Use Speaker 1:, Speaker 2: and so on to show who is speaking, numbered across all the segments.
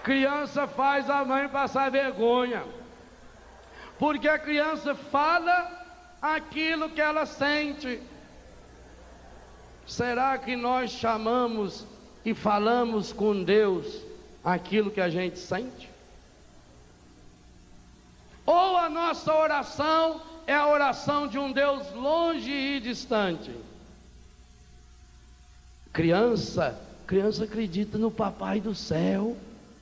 Speaker 1: Criança faz a mãe passar vergonha, porque a criança fala aquilo que ela sente. Será que nós chamamos e falamos com Deus aquilo que a gente sente? Ou a nossa oração é a oração de um Deus longe e distante? Criança acredita no Papai do céu.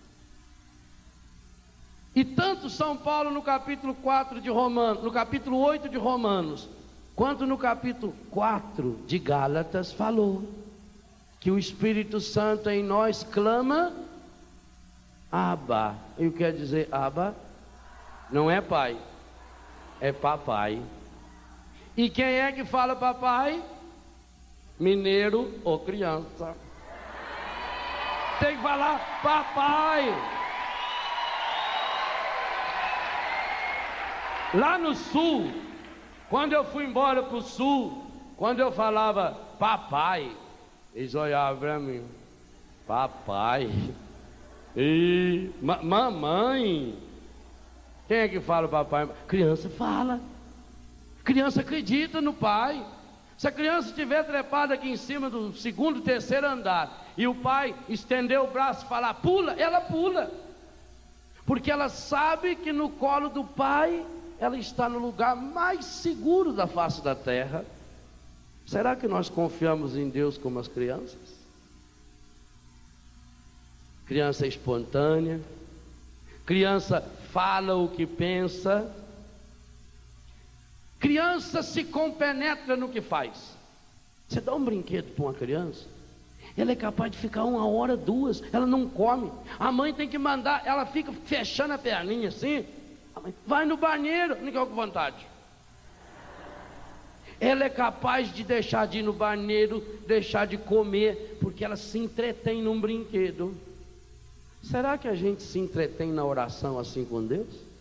Speaker 1: E tanto São Paulo no capítulo 4 de Romanos, no capítulo 8 de Romanos, quanto no capítulo 4 de Gálatas, falou que o Espírito Santo em nós clama Abba. E o que quer dizer Abba? Não é pai, é papai. E quem é que fala papai? Mineiro ou criança. Tem que falar papai. Lá no sul, quando eu fui embora para o sul, quando eu falava papai, eles olhavam para mim, papai, e mamãe. Quem é que fala papai? Criança fala. Criança acredita no pai. Se a criança estiver trepada aqui em cima do segundo, terceiro andar, e o pai estender o braço e falar pula, ela pula, porque ela sabe que no colo do pai ela está no lugar mais seguro da face da terra. Será que nós confiamos em Deus como as crianças? Criança espontânea, criança fala o que pensa, criança se compenetra no que faz. Você dá um brinquedo para uma criança, ela é capaz de ficar 1 hora, 2, ela não come. A mãe tem que mandar, ela fica fechando a perninha assim. Vai no banheiro, não quer com vontade. Ela é capaz de deixar de ir no banheiro, deixar de comer, porque ela se entretém num brinquedo. Será que a gente se entretém na oração assim com Deus?